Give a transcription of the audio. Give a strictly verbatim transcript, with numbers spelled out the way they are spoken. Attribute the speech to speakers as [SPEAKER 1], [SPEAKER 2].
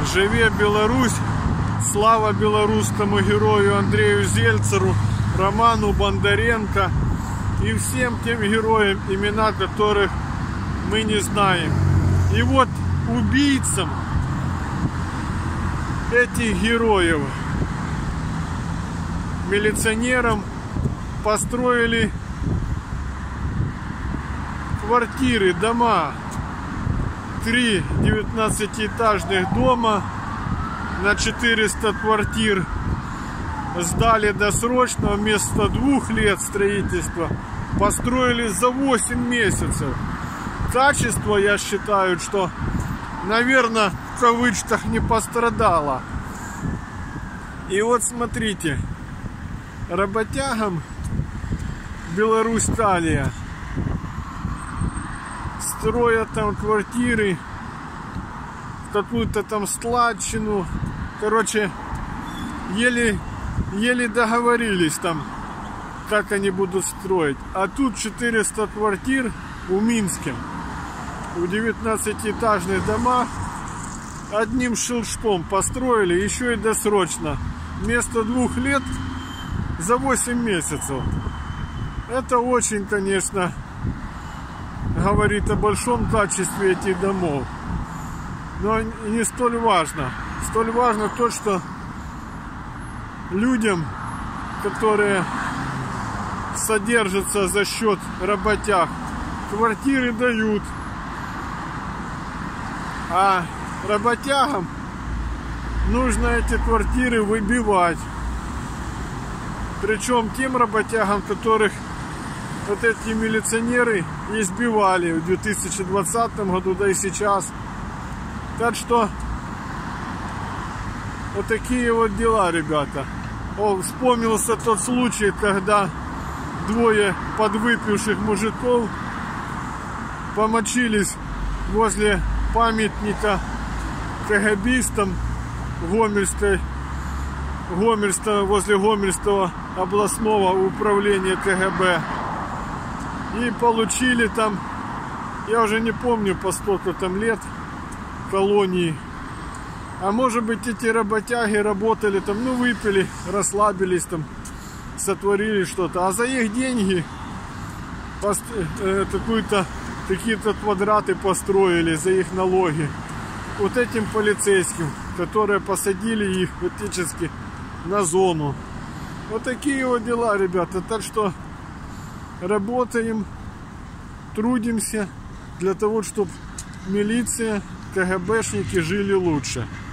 [SPEAKER 1] Живе Беларусь! Слава белорусскому герою Андрею Зельцеру, Роману Бондаренко и всем тем героям, имена которых мы не знаем. И вот убийцам этих героев, милиционерам, построили квартиры, дома. Три девятнадцатиэтажных дома на четыреста квартир сдали досрочно, вместо двух лет строительства построили за восемь месяцев. Качество, я считаю, что, наверное, в кавычках не пострадало. И вот смотрите, работягам Беларусь-Талия строят там квартиры, какую-то там складчину. Короче, еле, еле договорились там, как они будут строить. А тут четыреста квартир в Минске, в девятнадцатиэтажных домах, одним щелчком построили, еще и досрочно. Вместо двух лет за восемь месяцев. Это очень, конечно, говорит о большом качестве этих домов. Но не столь важно. Столь важно то, что людям, которые содержатся за счет работяг, квартиры дают. А работягам нужно эти квартиры выбивать. Причем тем работягам, которых вот эти милиционеры избивали в две тысячи двадцатом году, да и сейчас. Так что вот такие вот дела, ребята. О, вспомнился тот случай, когда двое подвыпивших мужиков помочились возле памятника КГБистам Гомельской, Гомельского, возле Гомельского областного управления КГБ. И получили там, я уже не помню по сколько там лет, колонии. А может быть, эти работяги работали там, ну выпили, расслабились там, сотворили что-то. А за их деньги э, какую-то, какие-то квадраты построили, за их налоги. Вот этим полицейским, которые посадили их фактически на зону. Вот такие вот дела, ребята. Так что работаем, трудимся для того, чтобы милиция, КГБшники жили лучше.